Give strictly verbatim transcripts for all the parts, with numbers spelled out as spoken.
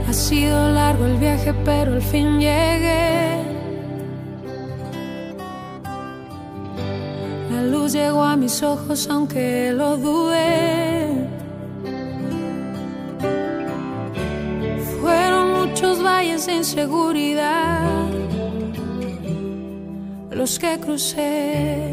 Ha sido largo el viaje, pero al fin llegué. La luz llegó a mis ojos, aunque lo dudé. Fueron muchos valles de inseguridad los que crucé.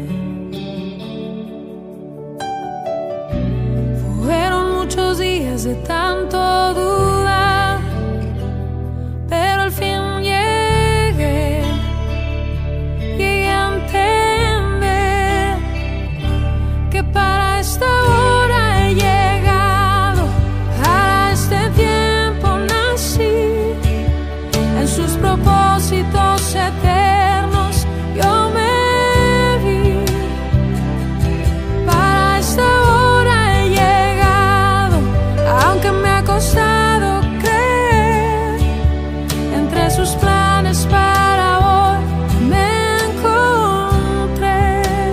Fueron muchos días de tanto dudar, pero al fin llegué, llegué a entender que para esta hora he llegado, para este tiempo nací, en sus propósitos eternos yo me vi. Para esta hora he llegado, aunque me ha costado creer, entre sus planes para hoy me encontré.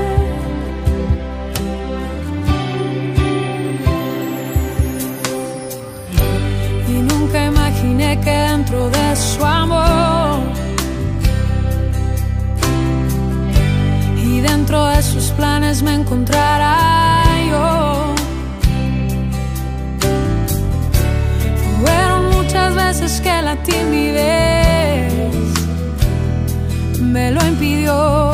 Y nunca imaginé que dentro de su amor y dentro de sus planes me encontrara yo. Fueron muchas veces que la timidez me lo impidió.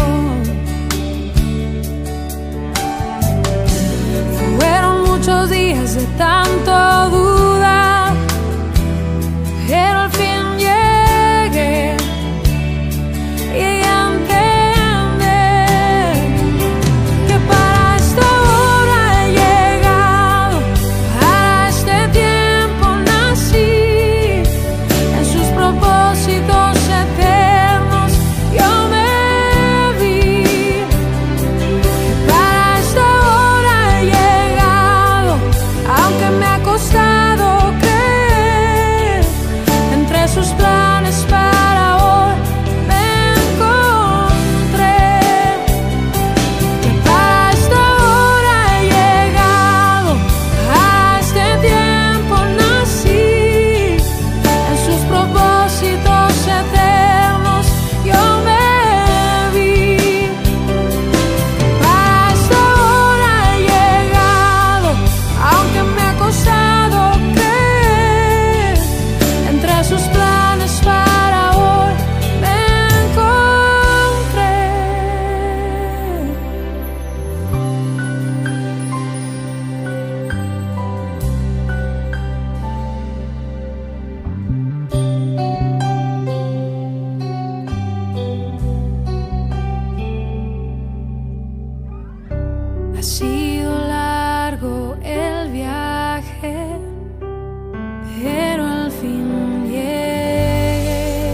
Fueron muchos días de tanto dudar, pero al fin llegué, llegué a entender que para esta hora he llegado, para este tiempo nací, en sus propósitos eternos yo me vi. Que para esta hora he llegado, aunque me ha costado creer, entre sus planes para hoy me encontré. Que para esta hora he llegado, a este tiempo nací, en sus propósitos eternos yo me vi. Para esta hora he llegado, aunque me ha costado creer, entre sus planes para hoy me encontré. Ha sido largo el viaje, pero al fin llegué.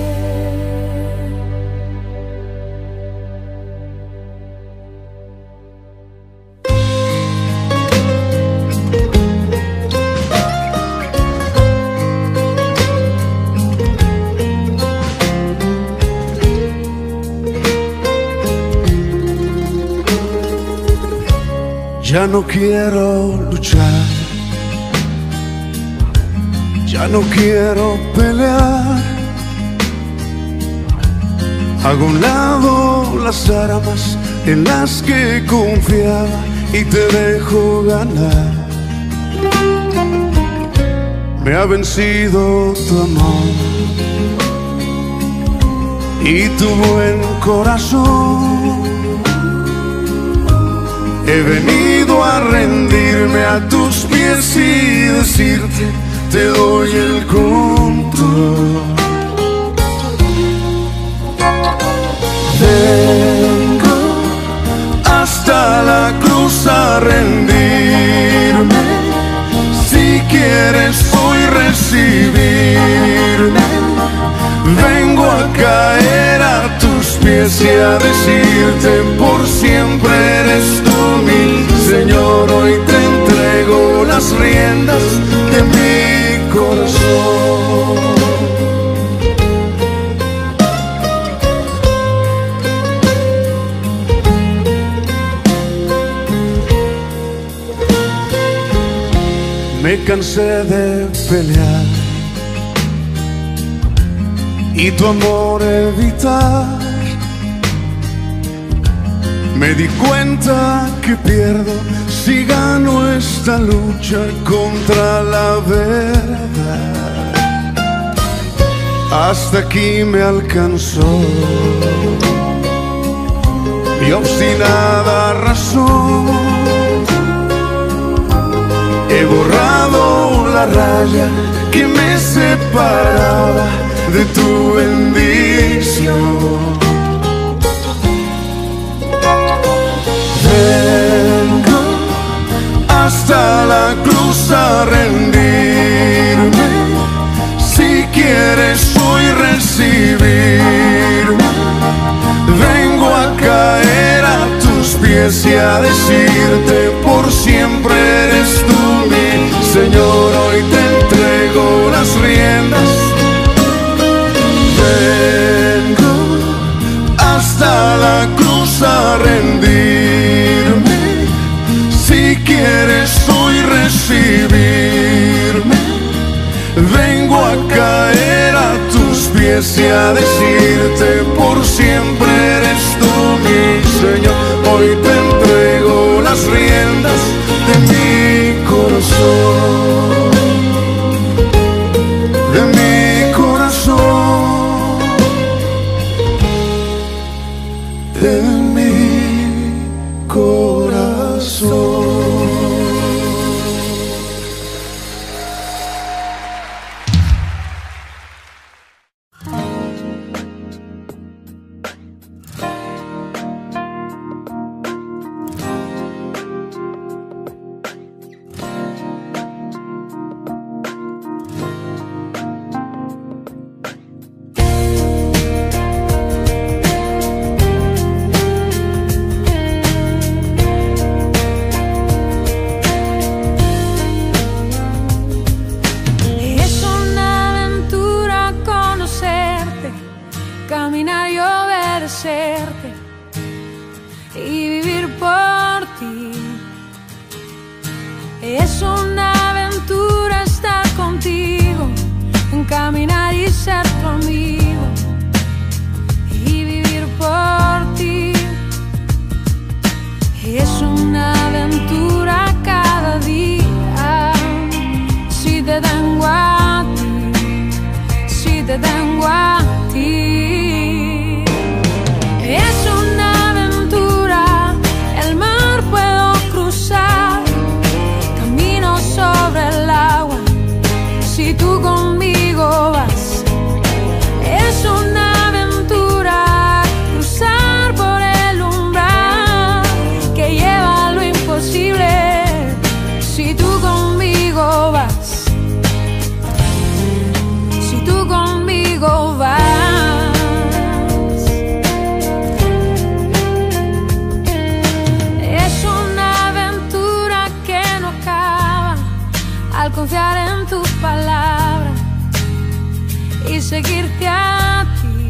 Ya no quiero luchar, ya no quiero pelear. Hago a un lado las armas en las que confiaba y te dejo ganar. Me ha vencido tu amor y tu buen corazón. He venido a rendirme a tus pies y decirte, te doy el control. Vengo hasta la cruz a rendirme. Si quieres hoy recibirme, vengo a caer a tus pies y a decirte, por siempre eres tú mi Señor. Hoy te entrego las riendas de mi corazón. Me cansé de pelear y tu amor evitar. Me di cuenta que pierdo si gano esta lucha contra la verdad. Hasta aquí me alcanzó mi obstinada razón. He borrado la raya que me separaba de tu bendición. Vengo hasta la cruz a rendirme. Si quieres hoy recibirme, vengo a caer a tus pies y a decirte: por siempre eres tú mi Señor. Hoy te entrego las riendas. Vengo hasta la cruz a rendirme. Si quieres hoy recibirme, vengo a caer a tus pies y a decirte: por siempre eres tú mi Señor. Hoy te entrego las riendas de mi corazón, de mi corazón, de mi corazón. Caminar y obedecerte y vivir por ti. Es una aventura estar contigo, caminar y ser tu amigo y vivir por ti. Es una aventura cada día. Si te tengo a ti, si te tengo a ti. Es una aventura, el mar puedo cruzar, camino sobre el agua, si tú conmigo vas. Es una aventura, cruzar por el umbral que lleva a lo imposible, si tú conmigo vas, si tú conmigo vas. Confiar en tu palabra y seguirte a ti.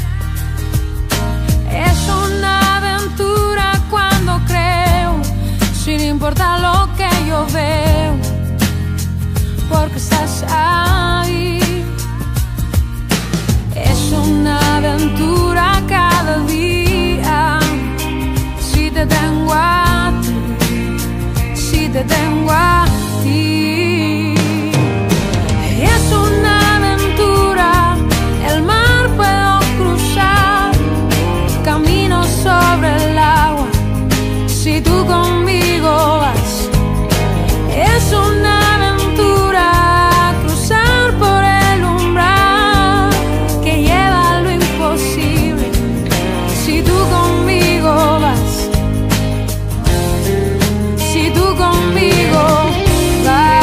Es una aventura cuando creo, sin importar lo que yo veo, porque estás ahí. Es una aventura cada día. Si te tengo a ti, si te tengo a ti. Es una aventura, el mar puedo cruzar, camino sobre el agua, si tú conmigo vas. Es una aventura, cruzar por el umbral que lleva a lo imposible, si tú conmigo vas, si tú conmigo vas.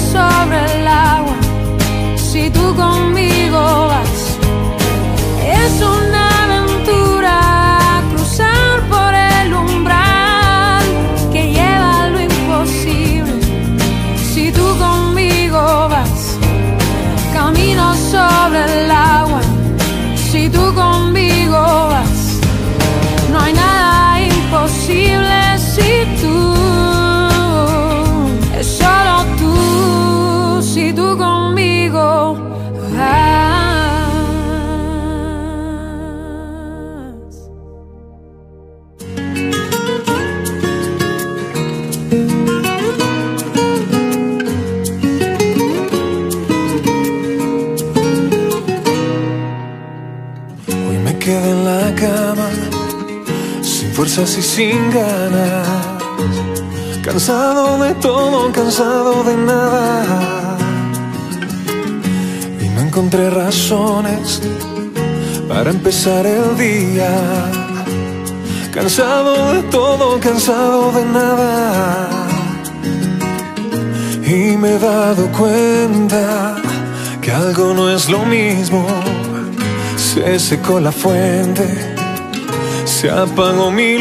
Sobre el agua, si tú conmigo vas. Es quedé en la cama, sin fuerzas y sin ganas, cansado de todo, cansado de nada, y no encontré razones para empezar el día. Cansado de todo, cansado de nada, y me he dado cuenta que algo no es lo mismo. Se secó la fuente, se apagó mi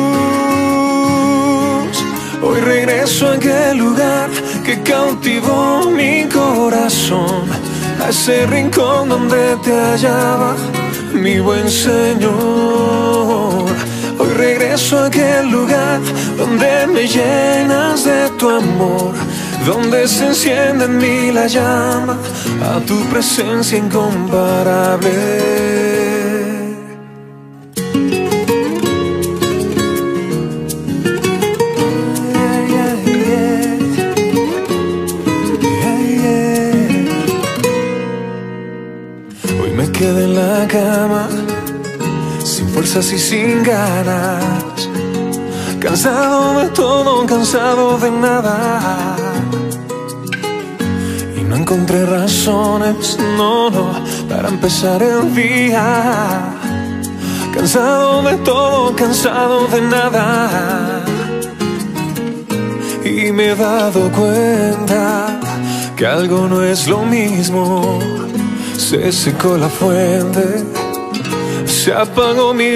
luz. Hoy regreso a aquel lugar que cautivó mi corazón, a ese rincón donde te hallaba, mi buen Señor. Hoy regreso a aquel lugar donde me llenas de tu amor, donde se enciende en mí la llama a tu presencia incomparable. Yeah, yeah, yeah. Yeah, yeah. Hoy me quedé en la cama, sin fuerzas y sin ganas, cansado de todo, cansado de nada, y no encontré razones, no, no, para empezar el día. Cansado de todo, cansado de nada, y me he dado cuenta que algo no es lo mismo. Se secó la fuente, se apagó mi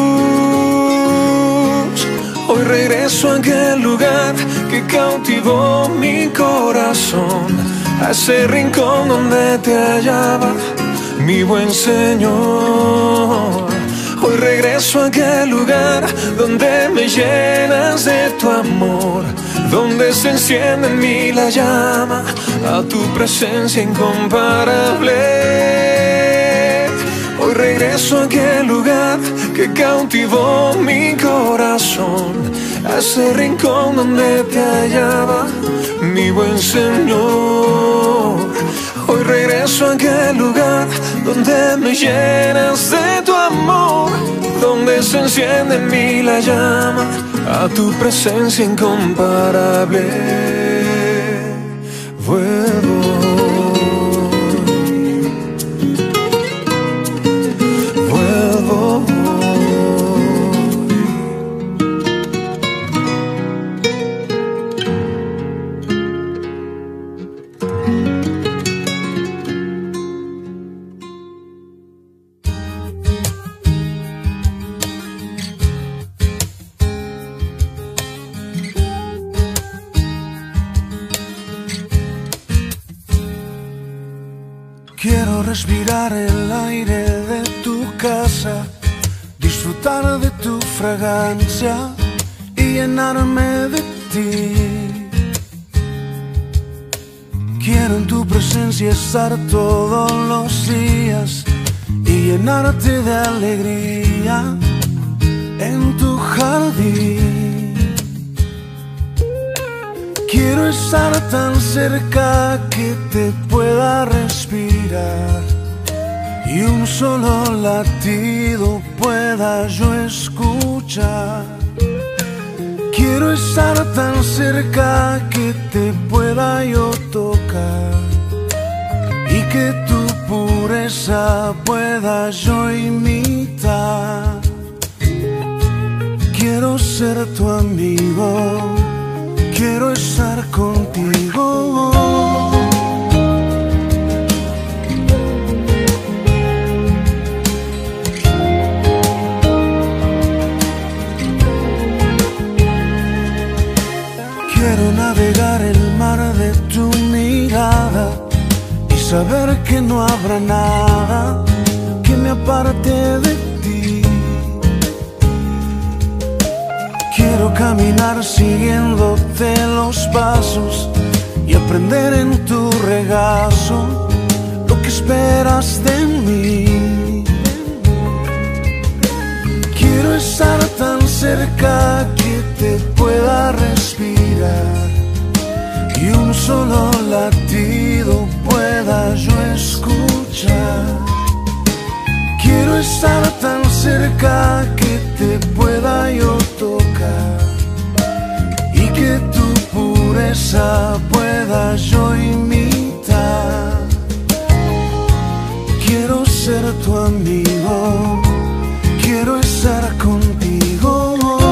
luz. Hoy regreso a aquel lugar que cautivó mi corazón, a ese rincón donde te hallaba, mi buen Señor. Hoy regreso a aquel lugar donde me llenas de tu amor, donde se enciende en mí la llama a tu presencia incomparable. Hoy regreso a aquel lugar que cautivó mi corazón, a ese rincón donde te hallaba, mi buen Señor. Hoy regreso a aquel lugar donde me llenas de tu amor, donde se enciende en mí la llama a tu presencia incomparable. Vuelvo. Quiero respirar el aire de tu casa, disfrutar de tu fragancia y llenarme de ti. Quiero en tu presencia estar todos los días y llenarte de alegría en tu jardín. Quiero estar tan cerca que te pueda respirar y un solo latido pueda yo escuchar. Quiero estar tan cerca que te pueda yo tocar y que tu pureza pueda yo imitar. Quiero ser tu amigo, quiero estar contigo. Quiero navegar el mar de tu mirada y saber que no habrá nada que me aparte de ti. Quiero caminar siguiéndote los pasos y aprender en tu regazo lo que esperas de mí. Quiero estar tan cerca que te pueda respirar y un solo latido pueda yo escuchar. Quiero estar tan cerca que te pueda yo tocar y que tu pureza pueda yo imitar. Quiero ser tu amigo, quiero estar contigo.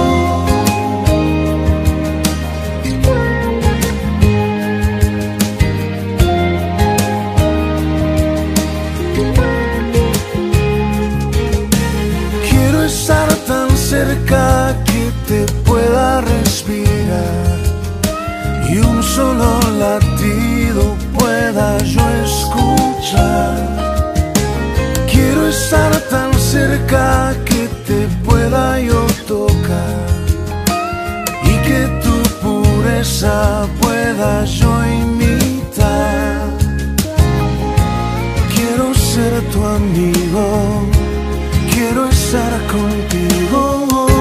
Quiero estar tan cerca que te pueda respirar y un solo latido pueda yo escuchar. Quiero estar tan cerca que te pueda yo tocar y que tu pureza pueda yo imitar. Quiero ser tu amigo, quiero estar contigo.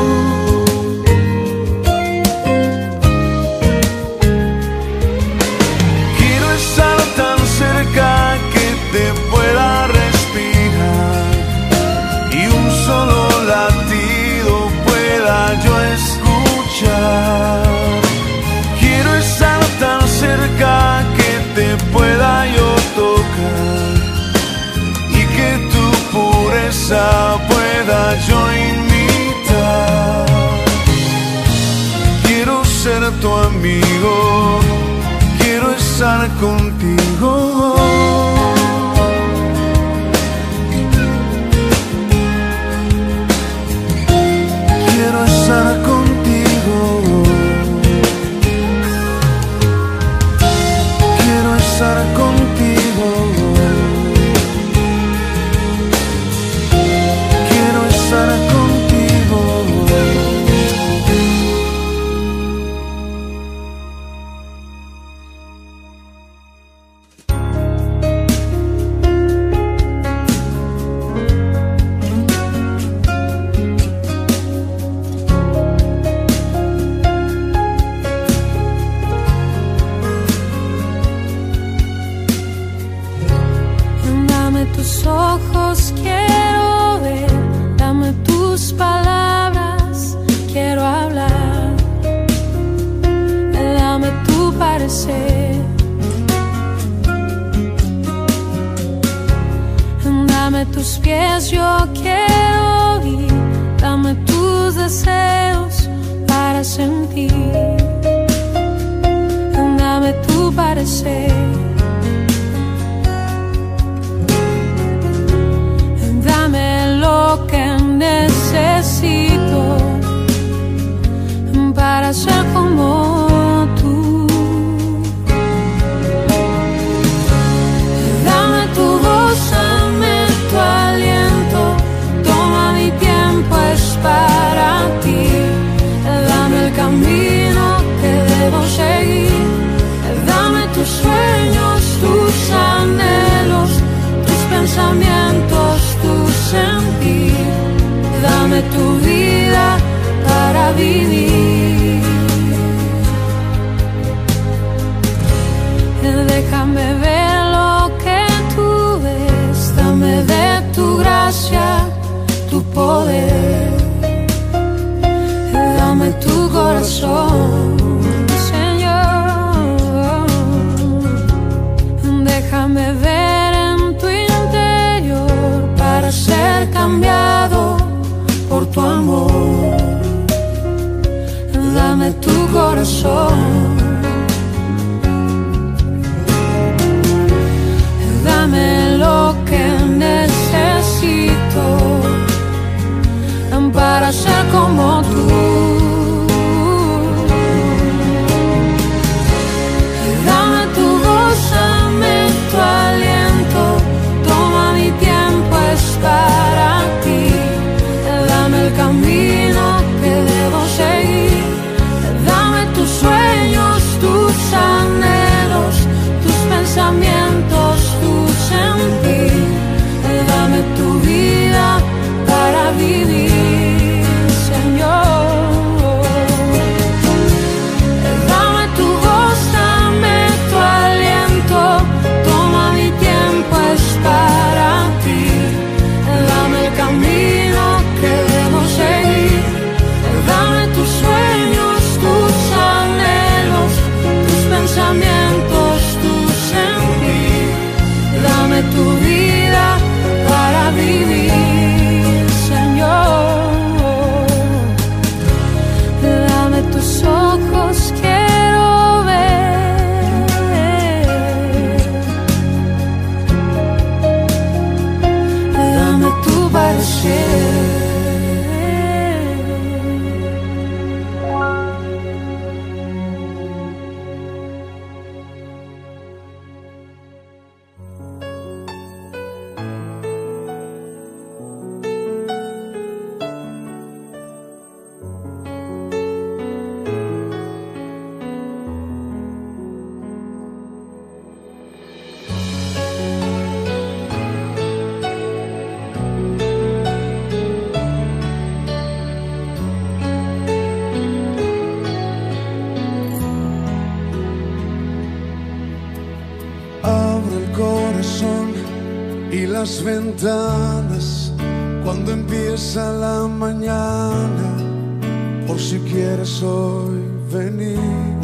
Quiero estar tan cerca que te pueda respirar y un solo latido pueda yo escuchar. Quiero estar tan cerca que te pueda yo tocar y que tu pureza pueda yo imitar. Quiero ser tu amigo, quiero estar contigo. Quiero estar contigo. Quiero estar contigo. Quiero estar contigo. Dame tus ojos, quiero ver. Dame tus palabras, quiero hablar. Dame tu parecer. Dame tus pies, yo quiero ir. Dame tus deseos para sentir. Dame tu parecer. Dame lo que necesito para ser como tú. Dame tu voz, dame tu aliento. Toma mi tiempo, es para ti. Dame el camino que debo seguir. Dame tus sueños, tus anhelos, tus pensamientos, tu sentir. Dame tu vida para vivir. Déjame ver lo que tú ves. Dame de tu gracia, tu poder. Dame tu corazón, Señor. Déjame ver en tu interior para ser cambiado por tu amor. Dame tu corazón. Dame lo que necesito para ser como tú. Dame tu voz, dame tu aliento. Toma mi tiempo, es para ti. Dame el camino que debo seguir. Dame tus sueños, y las ventanas cuando empieza la mañana, por si quieres hoy venir.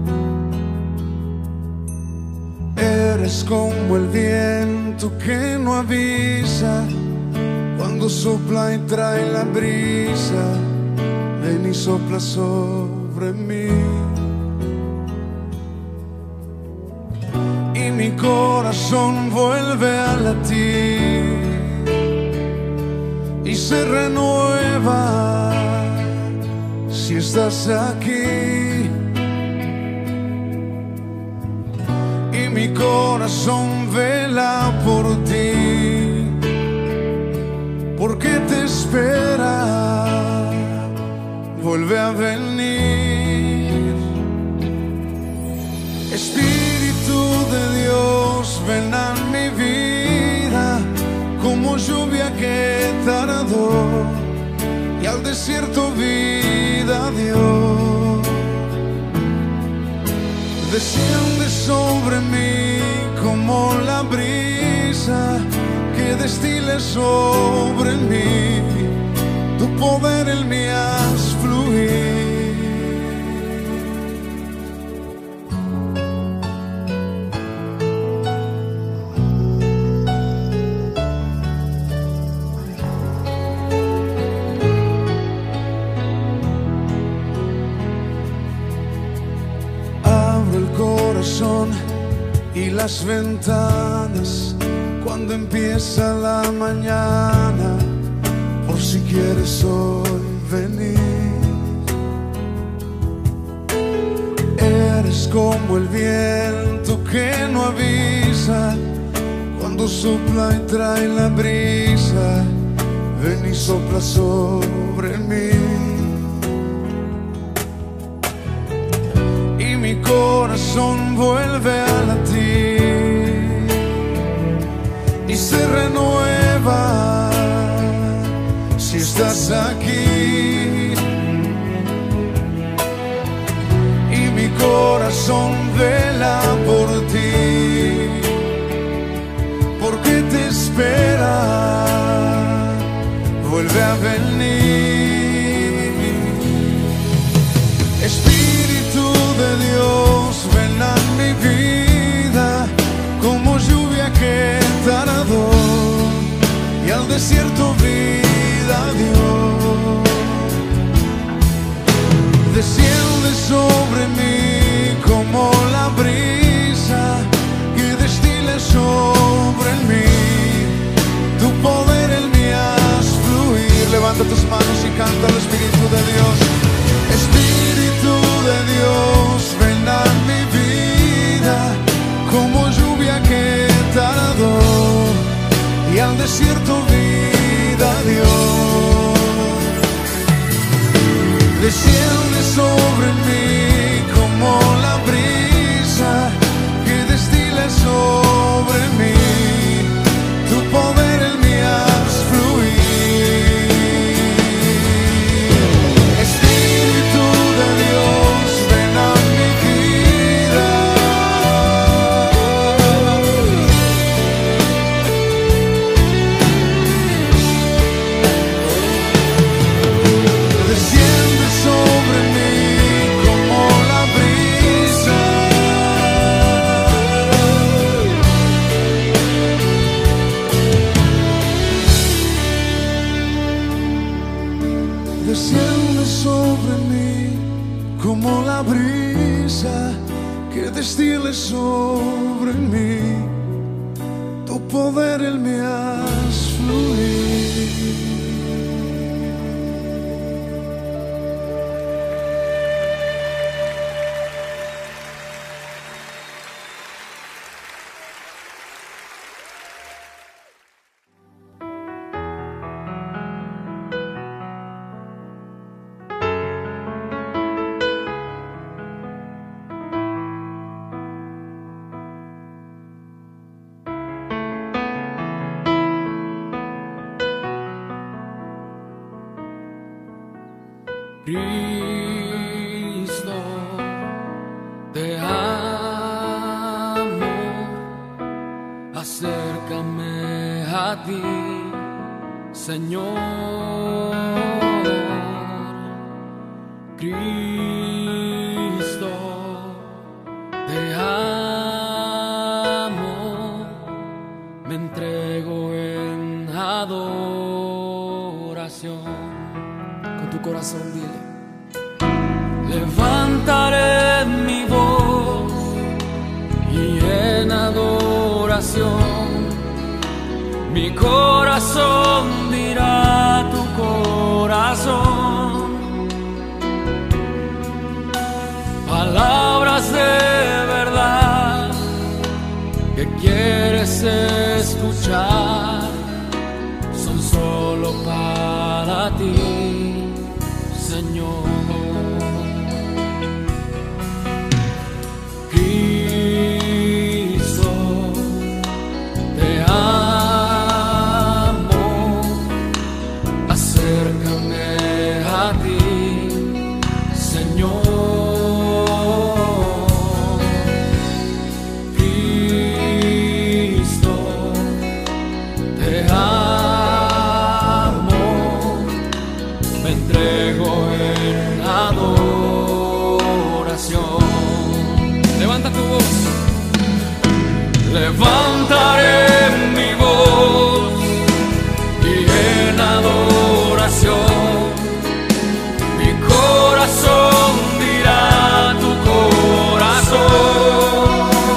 Eres como el viento que no avisa, cuando sopla y trae la brisa, ven y sopla sobre mí. Y mi corazón vuelve a latir y se renueva si estás aquí. Y mi corazón vela por ti, porque te espera, vuelve a venir. Espíritu de Dios, ven a mi vida, como lluvia que tardó y al desierto vida dio. Desciende sobre mí como la brisa que destile sobre mí, tu poder en mí haz fluir. Y las ventanas cuando empieza la mañana, por si quieres hoy venir. Eres como el viento que no avisa, cuando sopla y trae la brisa, ven y sopla sobre mí. Mi corazón vuelve a latir y se renueva si estás aquí. Y mi corazón vela por ti, porque te espera, vuelve a venir. Espíritu de Dios, ven a mi vida, como lluvia que tardó y al desierto vida dio. Desciende sobre mí como la brisa que destile sobre mí, tu poder en mí haz fluir. Levanta tus manos y canta al Espíritu de Dios. Espíritu de Dios, ven a mi vida, como lluvia que tardó y al desierto vida dio. Desciende sobre mí como la brisa que destila sobre mí, tu poder en mí haz fluir. Desciende sobre mí como la brisa que destile sobre mí, tu poder en mí haz fluir. Cristo, te amo, acércame a ti, Señor. Cristo, te amo, me entrego en adoración. Con tu corazón dile: levantaré mi voz y en adoración mi corazón dirá tu corazón. Palabras de verdad que quieres escuchar son solo para ti, Señor. Cristo, te amo, acércame a ti, Señor. Levanta tu voz. Levantaré mi voz y en adoración mi corazón dirá tu corazón.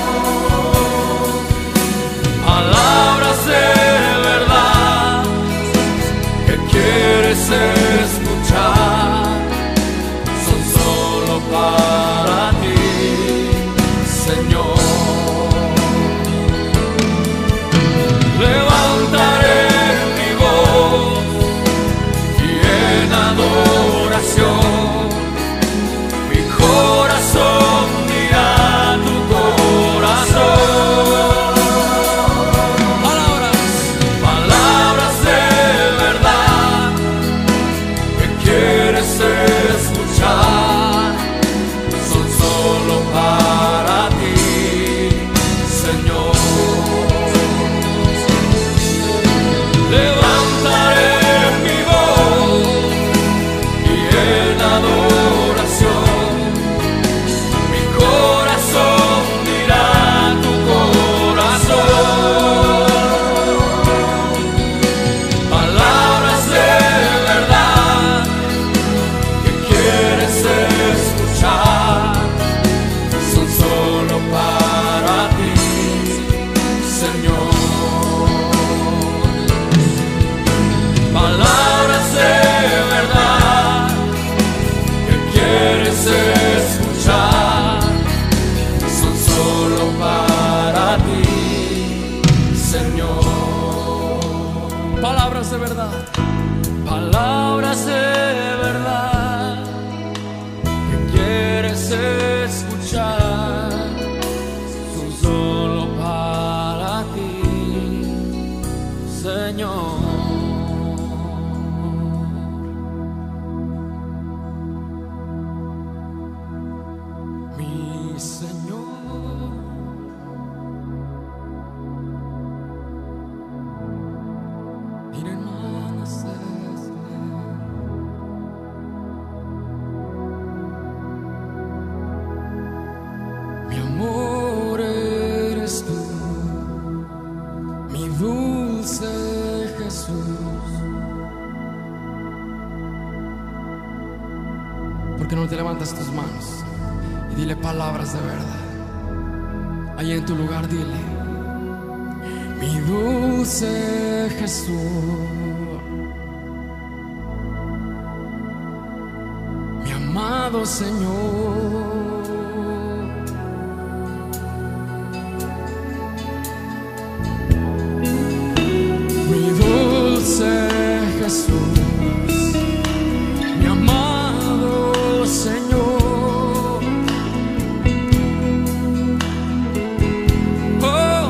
Palabras de verdad que quieres escuchar son solo para ti, Señor. Levantaré mi voz y en adoración mi corazón dirá tu corazón. Palabras, palabras de verdad que quieres escuchar son solo para ti, Señor. Levantaré mi voz y en adoración mi corazón dirá tu corazón. Palabras de verdad que quieres escuchar son solo para ti, Señor. Palabras de verdad que quieres escuchar son solo para ti, Señor. Palabras de verdad. Palabras de verdad que quieres escuchar son solo para ti, Señor. Mi Señor, miren manos de mi amor eres tú, mi dulce Jesús. ¿Por qué no te levantas tus manos y dile palabras de verdad? Ahí en tu lugar dile: mi dulce Jesús, mi amado Señor. Mi dulce Jesús, mi amado Señor. Oh,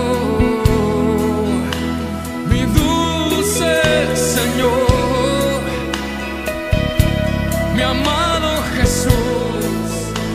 mi dulce Señor, mi amado Jesús.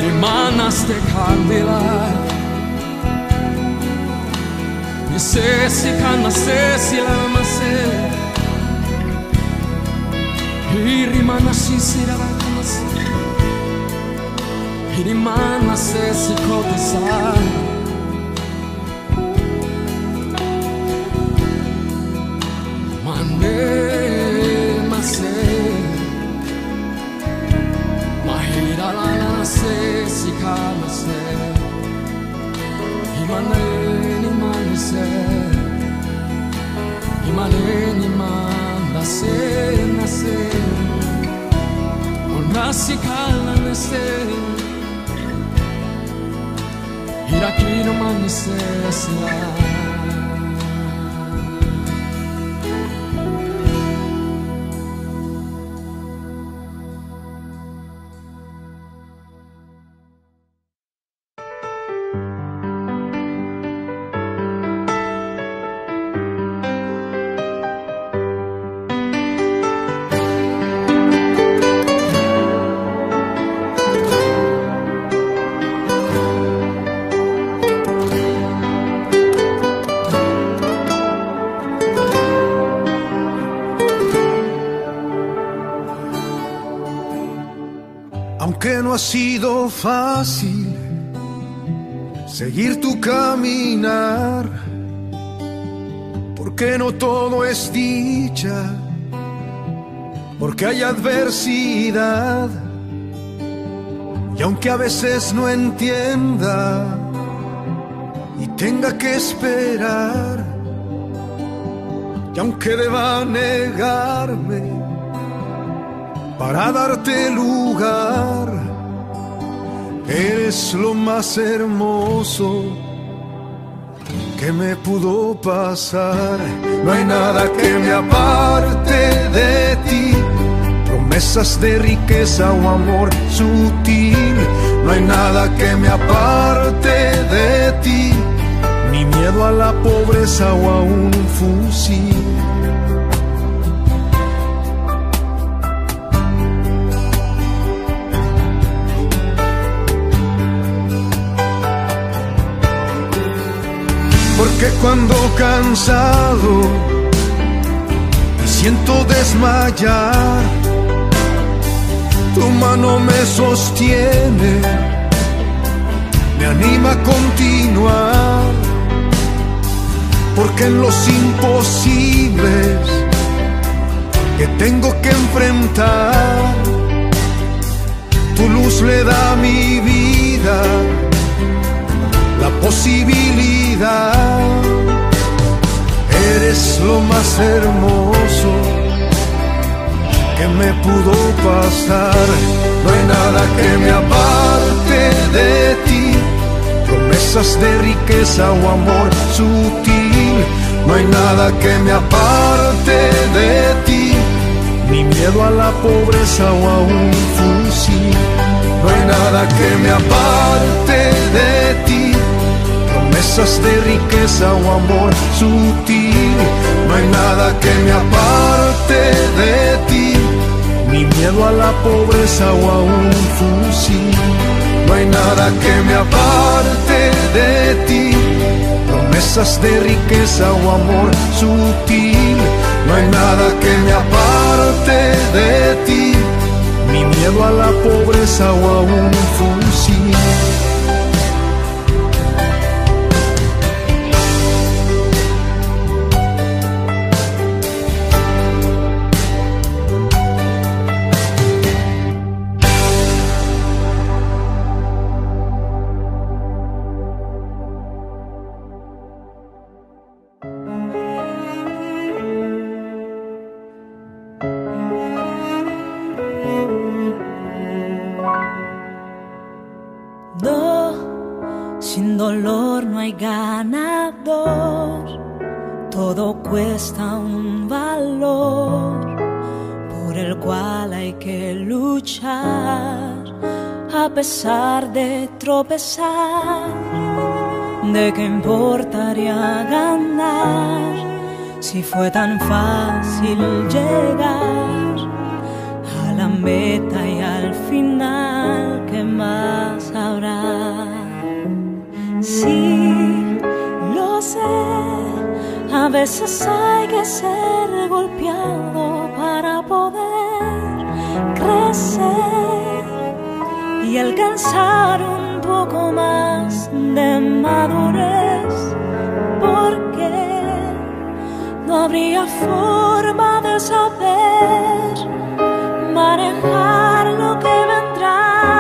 emanas de candela. Nesesi kana sesi lama se Hirimana shisira lama se Hirimana sesi kotesa Mane mase Mahira lana sesi kana se Himane Imaleni manda se nase Onasi kala nase Hirakino manise sila Aunque no ha sido fácil seguir tu caminar, porque no todo es dicha, porque hay adversidad, y aunque a veces no entienda y tenga que esperar, y aunque deba negarme para darte lugar, eres lo más hermoso que me pudo pasar. No hay nada que me aparte de ti, promesas de riqueza o amor sutil. No hay nada que me aparte de ti, ni miedo a la pobreza o a un fusil. Porque cuando cansado me siento desmayar, tu mano me sostiene, me anima a continuar. Porque en los imposibles que tengo que enfrentar, tu luz le da a mi vida la posibilidad. Eres lo más hermoso que me pudo pasar. No hay nada que me aparte de ti, promesas de riqueza o amor sutil. No hay nada que me aparte de ti, ni miedo a la pobreza o a un fusil. No hay nada que me aparte de ti, promesas de riqueza o amor sutil. No hay nada que me aparte de ti, ni miedo a la pobreza o a un fusil. No hay nada que me aparte de ti, promesas de riqueza o amor sutil. No hay nada que me aparte de ti, ni miedo a la pobreza o a un fusil. Sin dolor no hay ganador, todo cuesta un valor por el cual hay que luchar. A pesar de tropezar, ¿de qué importaría ganar si fue tan fácil llegar a la meta y al final? ¿Qué más veces hay que ser golpeado para poder crecer y alcanzar un poco más de madurez, porque no habría forma de saber manejar lo que vendrá.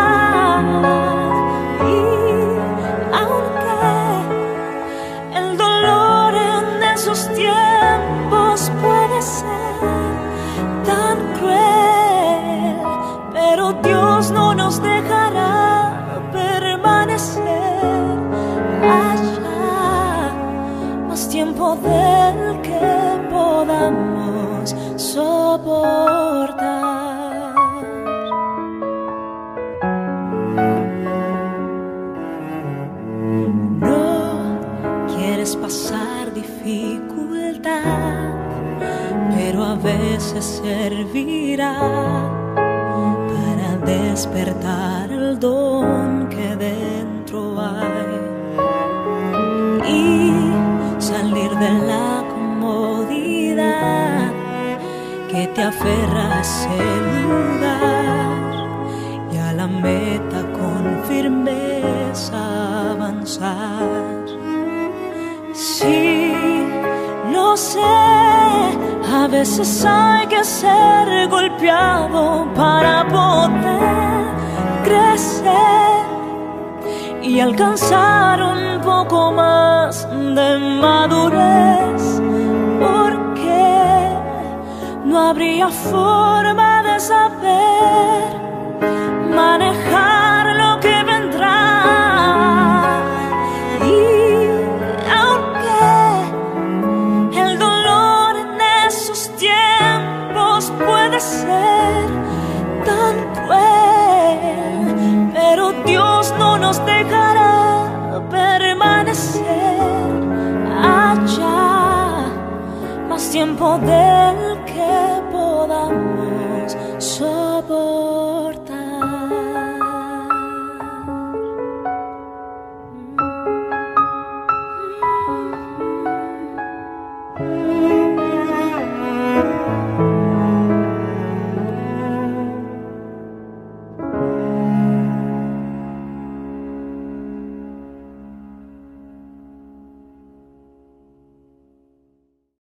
Y aunque el dolor en esos tiempos puede ser tan cruel, pero Dios no nos dejará permanecer allá más tiempo del que podamos soportar. Pasar dificultad, pero a veces servirá para despertar el don que dentro hay y salir de la comodidad que te aferra a ese lugar y a la meta con firmeza avanzar. Sí, lo sé, a veces hay que ser golpeado para poder crecer y alcanzar un poco más de madurez, porque no habría forma de saber manejar lo que vendrá. Puede ser tan cruel, pero Dios no nos dejará permanecer allá más tiempo del que podamos soportar.